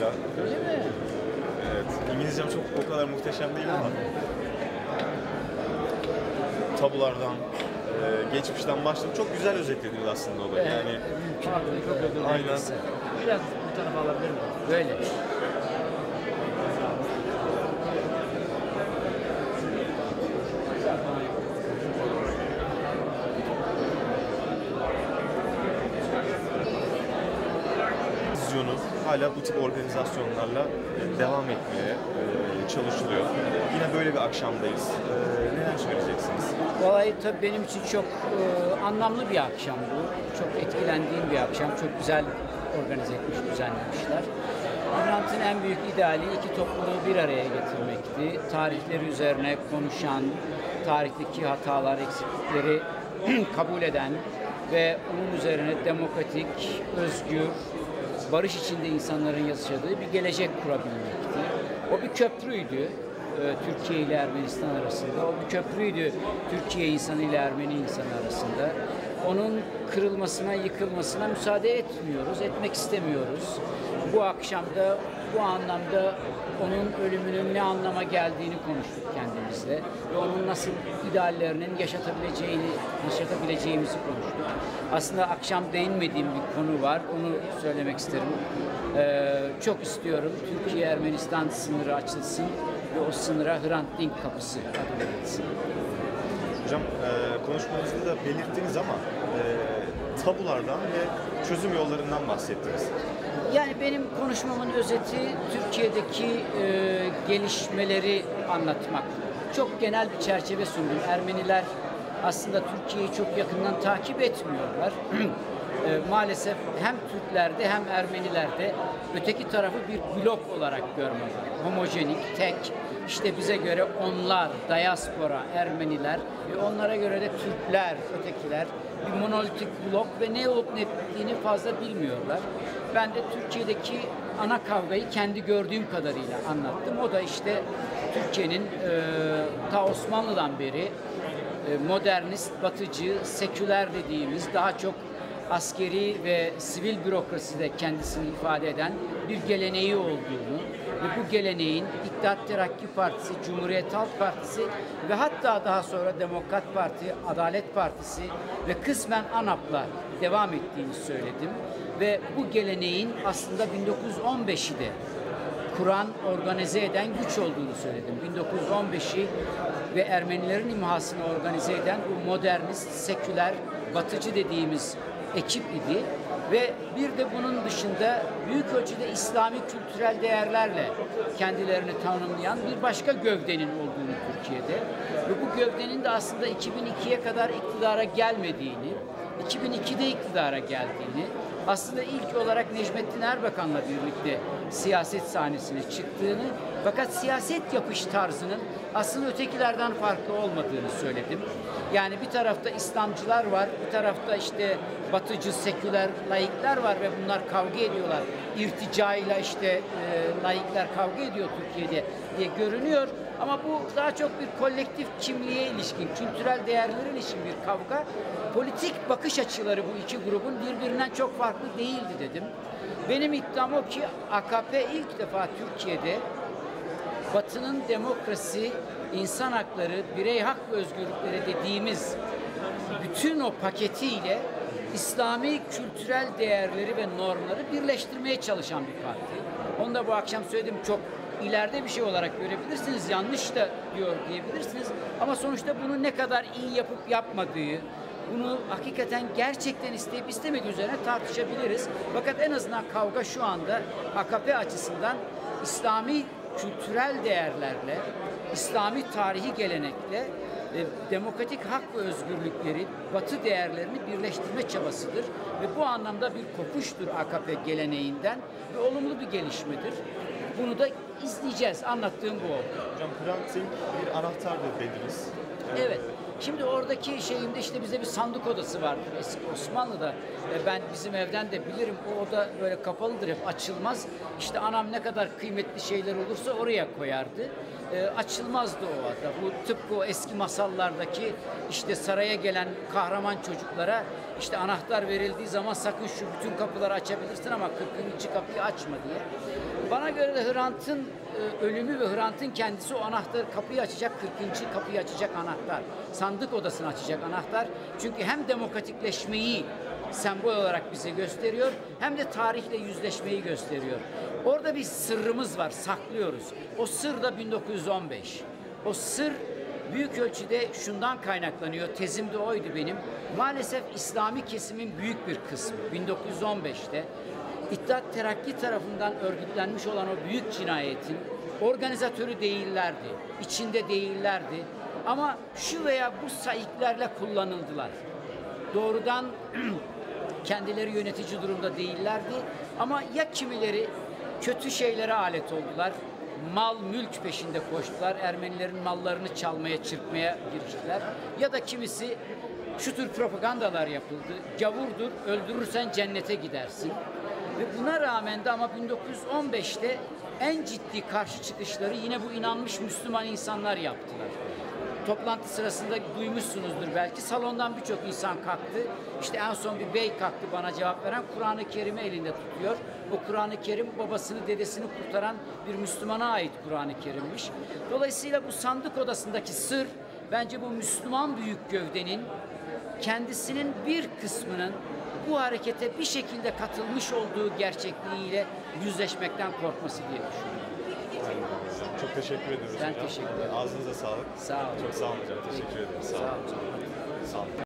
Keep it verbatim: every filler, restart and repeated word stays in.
Öyle mi? Evet. İngilizcem çok o kadar muhteşem değil ama tabulardan, e, geçmişten başlayıp çok güzel özetlediniz aslında olayı. Evet. Yani Pardon, çok özür dilerim. aynen. Biraz bu tarafa alabilir miyim? Böyle. vizyonu hala bu tip organizasyonlarla devam etmeye e, çalışılıyor. Yine böyle bir akşamdayız. E, neler söyleyeceksiniz? Vallahi tabii benim için çok e, anlamlı bir akşam bu. Çok etkilendiğim bir akşam. Çok güzel organize etmiş, düzenlemişler. Hrant'ın en büyük ideali iki topluluğu bir araya getirmekti. Tarihleri üzerine konuşan, tarihteki hatalar, eksiklikleri kabul eden ve onun üzerine demokratik, özgür, barış içinde insanların yaşadığı bir gelecek kurabilmekti. O bir köprüydü e, Türkiye ile Ermenistan arasında. O bir köprüydü Türkiye insanı ile Ermeni insanı arasında. Onun kırılmasına, yıkılmasına müsaade etmiyoruz, etmek istemiyoruz. Bu akşamda bu anlamda onun ölümünün ne anlama geldiğini konuştuk kendimizle ve onun nasıl ideallerinin yaşatabileceğini, yaşatabileceğimizi konuştuk. Aslında akşam değinmediğim bir konu var, onu söylemek isterim. Ee, çok istiyorum Türkiye-Ermenistan sınırı açılsın ve o sınıra Hrant Dink kapısı adı verilsin. Hocam e, konuşmanızda da belirttiniz ama e, tabulardan ve çözüm yollarından bahsettiniz. Yani benim konuşmamın özeti Türkiye'deki e, gelişmeleri anlatmak. Çok genel bir çerçeve sundum. Ermeniler aslında Türkiye'yi çok yakından takip etmiyorlar. e, maalesef hem Türklerde hem Ermenilerde öteki tarafı bir blok olarak görmüyorlar. Homojenik, tek, işte bize göre onlar, diaspora, Ermeniler ve onlara göre de Türkler, ötekiler bir monolitik blok ve ne olup ne bittiğini fazla bilmiyorlar. Ben de Türkiye'deki ana kavgayı kendi gördüğüm kadarıyla anlattım. O da işte Türkiye'nin e, ta Osmanlı'dan beri e, modernist, batıcı, seküler dediğimiz daha çok askeri ve sivil bürokraside kendisini ifade eden bir geleneği olduğunu ve bu geleneğin İttihat Terakki Partisi, Cumhuriyet Halk Partisi ve hatta daha sonra Demokrat Parti, Adalet Partisi ve kısmen ANAP'la devam ettiğini söyledim. Ve bu geleneğin aslında bin dokuz yüz on beşi de kuran, organize eden güç olduğunu söyledim. bin dokuz yüz on beşi ve Ermenilerin imhasını organize eden bu modernist, seküler, batıcı dediğimiz ekip idi. Ve bir de bunun dışında büyük ölçüde İslami kültürel değerlerle kendilerini tanımlayan bir başka gövdenin olduğunu Türkiye'de ve bu gövdenin de aslında iki bin ikiye kadar iktidara gelmediğini, iki bin ikide iktidara geldiğini, aslında ilk olarak Necmettin Erbakan'la birlikte siyaset sahnesine çıktığını fakat siyaset yapış tarzının aslında ötekilerden farklı olmadığını söyledim. Yani bir tarafta İslamcılar var, bir tarafta işte batıcı, seküler laikler var ve bunlar kavga ediyorlar. İrticayla işte e, laikler kavga ediyor Türkiye'de diye görünüyor. Ama bu daha çok bir kolektif kimliğe ilişkin, kültürel değerlere ilişkin bir kavga. Politik bakış açıları bu iki grubun birbirinden çok farklı değildi dedim. Benim iddiam o ki A K P ilk defa Türkiye'de Batı'nın demokrasi, insan hakları, birey hak ve özgürlükleri dediğimiz bütün o paketiyle İslami kültürel değerleri ve normları birleştirmeye çalışan bir parti. Onu da bu akşam söyledim, çok ileride bir şey olarak görebilirsiniz, yanlış da diyor diyebilirsiniz. Ama sonuçta bunu ne kadar iyi yapıp yapmadığı, bunu hakikaten gerçekten isteyip istemediği üzerine tartışabiliriz. Fakat en azından kavga şu anda A K P açısından İslami kültürel değerlerle, İslami tarihi gelenekle e, demokratik hak ve özgürlükleri, Batı değerlerini birleştirme çabasıdır. Ve bu anlamda bir kopuştur A K P geleneğinden ve olumlu bir gelişmedir. Bunu da izleyeceğiz. Anlattığım bu oldu. Hocam Hrant Dink bir anahtardır dediniz. Evet. evet. Şimdi oradaki şeyimde işte bize bir sandık odası vardır eski Osmanlı'da. E ben bizim evden de bilirim, o oda böyle kapalıdır, hep açılmaz. İşte anam ne kadar kıymetli şeyler olursa oraya koyardı. E, açılmazdı o oda. Bu tıpkı o eski masallardaki işte saraya gelen kahraman çocuklara işte anahtar verildiği zaman sakın şu bütün kapıları açabilirsin ama kırkıncı kapıyı açma diye. Bana göre de Hrant'ın e, ölümü ve Hrant'ın kendisi o anahtar kapıyı açacak, kırkıncı kapıyı açacak anahtar. Sandık odasını açacak anahtar. Çünkü hem demokratikleşmeyi sembol olarak bize gösteriyor hem de tarihle yüzleşmeyi gösteriyor. Orada bir sırrımız var, saklıyoruz. O sır da bin dokuz yüz on beş. O sır büyük ölçüde şundan kaynaklanıyor. Tezim de oydu benim. Maalesef İslami kesimin büyük bir kısmı bin dokuz yüz on beşte İttihat Terakki tarafından örgütlenmiş olan o büyük cinayetin organizatörü değillerdi, içinde değillerdi. Ama şu veya bu saiklerle kullanıldılar. Doğrudan kendileri yönetici durumda değillerdi. Ama ya kimileri kötü şeylere alet oldular, mal mülk peşinde koştular, Ermenilerin mallarını çalmaya, çırpmaya giriştiler. Ya da kimisi şu tür propagandalar yapıldı. Gavurdur, öldürürsen cennete gidersin. Ve buna rağmen de ama bin dokuz yüz on beşte en ciddi karşı çıkışları yine bu inanmış Müslüman insanlar yaptılar. Toplantı sırasında duymuşsunuzdur belki. Salondan birçok insan kalktı. İşte en son bir bey kalktı bana cevap veren. Kur'an-ı Kerim'i elinde tutuyor. O Kur'an-ı Kerim babasını, dedesini kurtaran bir Müslümana ait Kur'an-ı Kerim'miş. Dolayısıyla bu sandık odasındaki sır bence bu Müslüman büyük gövdenin kendisinin bir kısmının bu harekete bir şekilde katılmış olduğu gerçekliğiyle yüzleşmekten korkması diye düşünüyorum. Çok teşekkür ediyoruz Ben hocam. teşekkür ederim. Ağzınıza sağlık. Sağ olun. Çok sağ olun hocam. Teşekkür ederim. Sağ olun. Sağ olun. Sağ olun.